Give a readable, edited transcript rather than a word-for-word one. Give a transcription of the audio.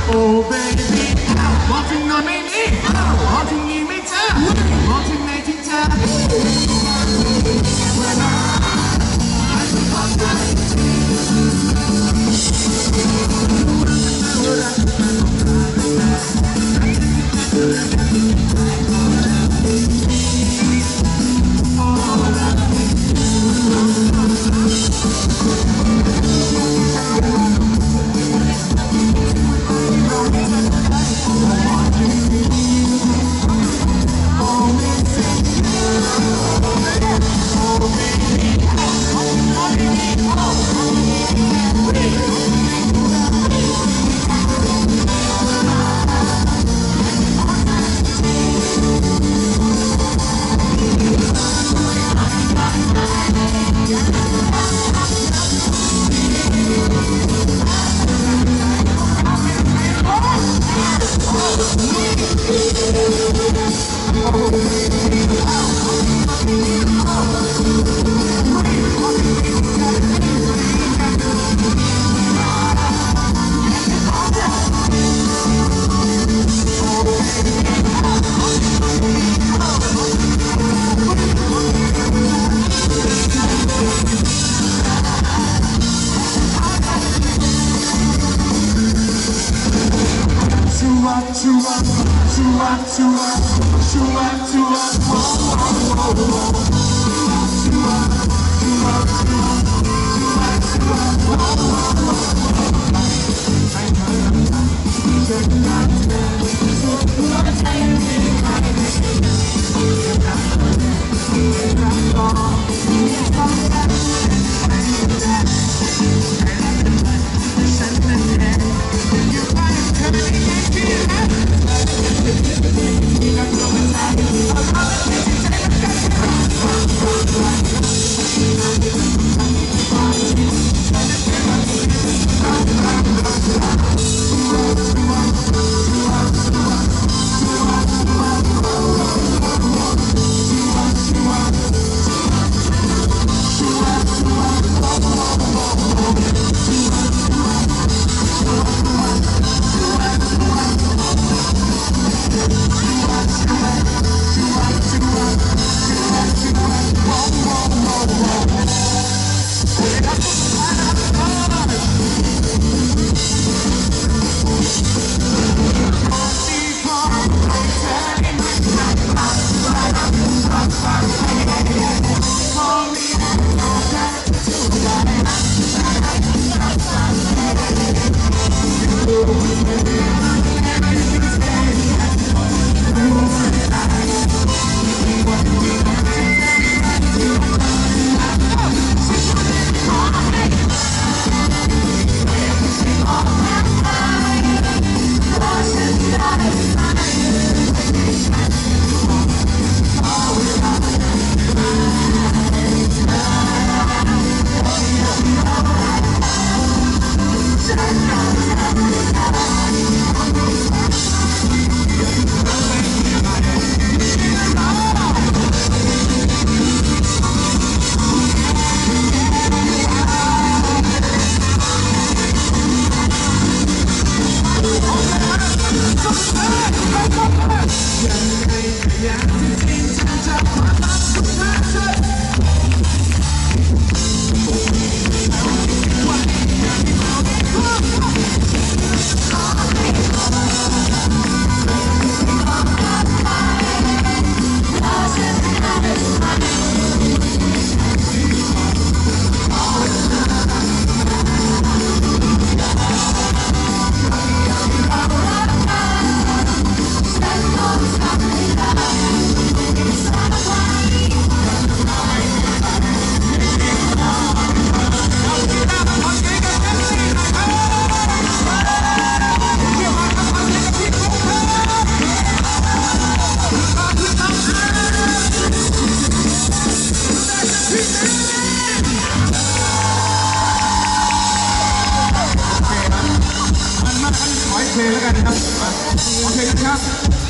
โอ้ baby มองถึงนอนไม่นี่มองถึงนี้ไม่เจอมองถึงไหนที่เจเพลงแล้วกันนะครับโอเคนะครับ